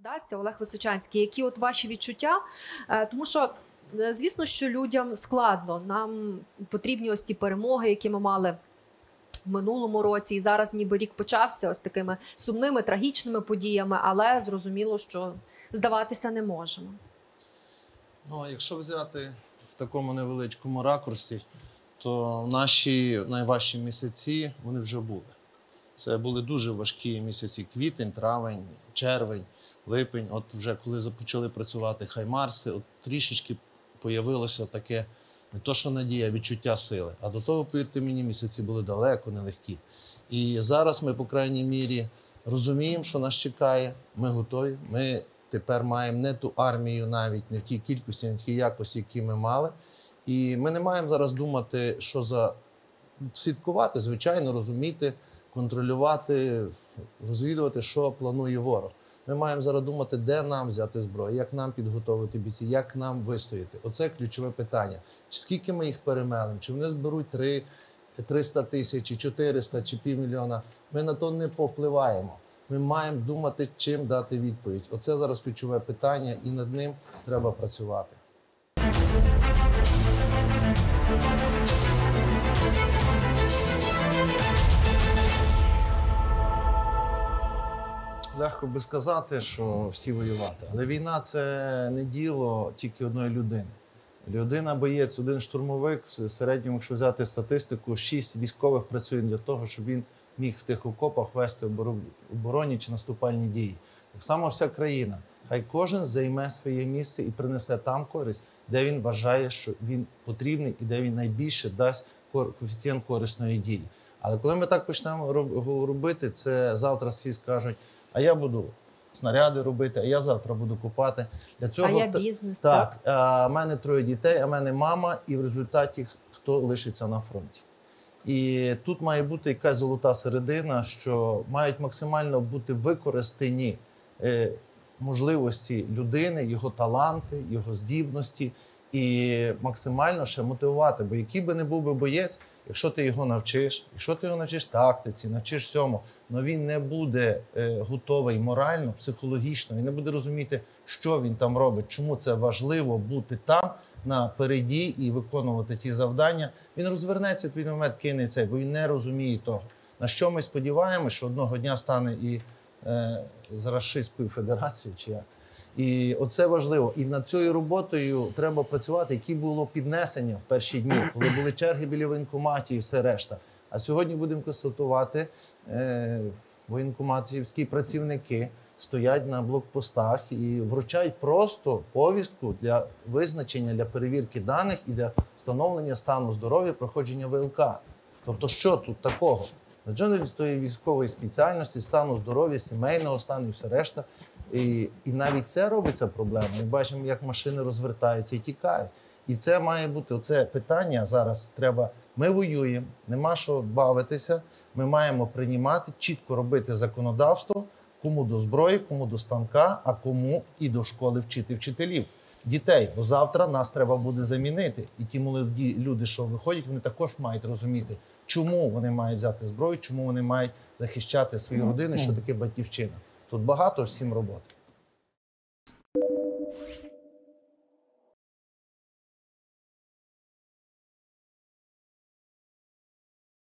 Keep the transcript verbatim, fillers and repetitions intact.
надасться, Олег Височанський. Які от ваші відчуття? Тому що, звісно, що людям складно. Нам потрібні ось ці перемоги, які ми мали в минулому році. І зараз ніби рік почався ось такими сумними, трагічними подіями, але зрозуміло, що здаватися не можемо. Ну, якщо взяти в такому невеличкому ракурсі, то наші найважчі місяці, вони вже були. Це були дуже важкі місяці: квітень, травень, червень, липень. От вже коли започали працювати хаймарси, от трішечки появилося таке, не то що надія, а відчуття сили. А до того, повірте мені, місяці були далеко нелегкі. І зараз ми, по крайній мірі, розуміємо, що нас чекає, ми готові. Ми тепер маємо не ту армію навіть, не в тій кількості, не в тій якості, які ми мали. І ми не маємо зараз думати, що за слідкувати, звичайно, розуміти, контролювати, розвідувати, що планує ворог. Ми маємо зараз думати, де нам взяти зброю, як нам підготовити бійців, як нам вистояти. Оце ключове питання. Скільки ми їх перемелимо, чи вони зберуть три, триста тисяч, чи чотириста, чи півмільйона. Ми на то не повпливаємо. Ми маємо думати, чим дати відповідь. Оце зараз ключове питання, і над ним треба працювати. Легко би сказати, що всі воювати. Але війна – це не діло тільки одної людини. Людина, боєць, один штурмовик, в середньому, якщо взяти статистику, шість військових працює для того, щоб він міг в тих окопах вести оборонні чи наступальні дії. Так само вся країна. Хай кожен займе своє місце і принесе там користь, де він вважає, що він потрібний і де він найбільше дасть коефіцієнт корисної дії. Але коли ми так почнемо робити, це завтра всі скажуть: а я буду снаряди робити, а я завтра буду купати. Для цього, а я бізнес. Так, так. А в мене троє дітей, а в мене мама, і в результаті хто лишиться на фронті. І тут має бути якась золота середина, що мають максимально бути використані е, можливості людини, його таланти, його здібності, і максимально ще мотивувати. Бо який би не був би боєць, якщо ти його навчиш, якщо ти його навчиш тактиці, навчиш всьому, але він не буде е, готовий морально, психологічно, він не буде розуміти, що він там робить, чому це важливо бути там, напереді і виконувати ті завдання, він розвернеться в той момент, кине цей, бо він не розуміє того. На що ми сподіваємося, що одного дня стане і е, з Рашистською Федерацією, чи як. І оце важливо. І над цією роботою треба працювати, які було піднесення в перші дні, коли були черги біля воєнкоматів і все решта. А сьогодні будемо констатувати, е, воєнкоматівські працівники стоять на блокпостах і вручають просто повістку для визначення, для перевірки даних і для встановлення стану здоров'я, проходження ВЛК. Тобто що тут такого? Наджони з тої військової спеціальності, стану здоров'я, сімейного стану і все решта. І, і навіть це робиться проблемою. Ми бачимо, як машини розвертаються і тікають. І це має бути, оце питання зараз треба, ми воюємо, нема що бавитися, ми маємо приймати, чітко робити законодавство, кому до зброї, кому до станка, а кому і до школи вчити вчителів. Дітей, бо завтра нас треба буде замінити. І ті молоді люди, що виходять, вони також мають розуміти, чому вони мають взяти зброю, чому вони мають захищати свої родини, що таке батьківщина. Тут багато всім роботи.